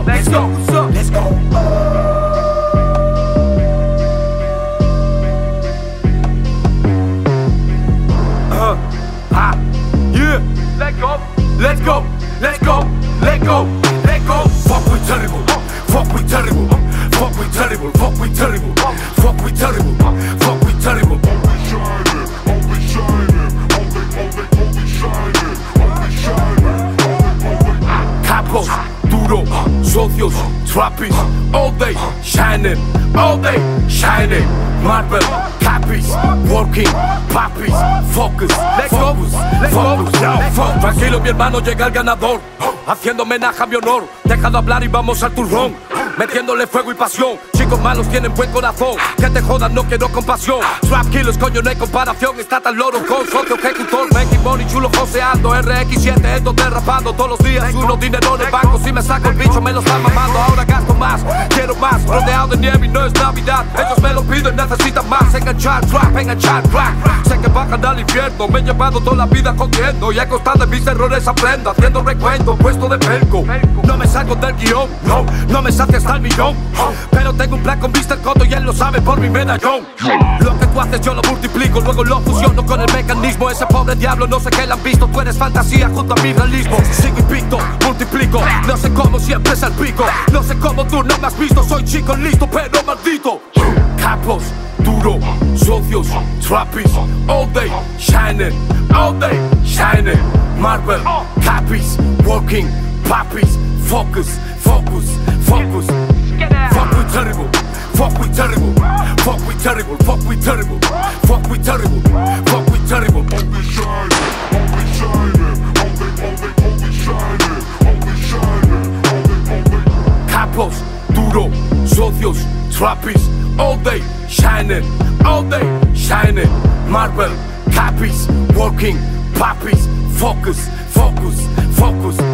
up, let's go, let's go. Yeah, let go, let's go, let's go, let go, let go. Fuck we terrible, fuck we terrible, fuck we terrible, fuck we terrible, fuck we terrible, fuck we terrible. Only shining, only shining, only shining. Capos, duro, socios, trappies, all day shining, all day shining. Marvel, cappies, working, papis, focus, focus, focus, focus. Tranquilo mi hermano, llega el ganador, haciendo homenaje a mi honor. Deja de hablar y vamos al turrón, metiéndole fuego y pasión. Chicos malos tienen buen corazón, que te jodan, no quiero compasión. Trap killers, coño, no hay comparación. Está tan loro con socio ejecutor, making money, chulo joseando. RX7, esto derrapando todos los días. Uno dinero en el banco, si me saco el bicho me lo están mamando. Ahora gasto más, quiero más, rodeado de nieve y no es Navidad. Ellos me lo piden, necesitan más. Enganchar trap, enganchar crack. Sé que bajan al infierno, me he llevado toda la vida corriendo. Y a costa de mis errores aprendo, haciendo recuento, puesto de pelco. No me salgo del guión, no me salte hasta el millón. Pero tengo un plan con Mr. Cotto y él lo sabe por mi medallón. Lo que tú haces yo lo multiplico, luego lo fusiono con el mecanismo. Ese pobre diablo no sé qué le han visto, tú eres fantasía junto a mi realismo. Sigo y pinto, multiplico, no sé cómo siempre es el pico. No sé cómo tú no me has visto, soy chico listo pero maldito. Capos, duro, socios, trappies, all day shining, all day shining. Marvel, cappies, working, pappies, focus, focus, focus. Fuck we terrible, fuck we terrible, fuck we terrible, fuck we terrible, fuck we terrible, fuck we terrible. Only shining, only shining, only shining, only shining, only. Capos, duro, socios, trappies, all day shining, all day shining. Marvel, cappies, working, pappies, focus, focus, focus.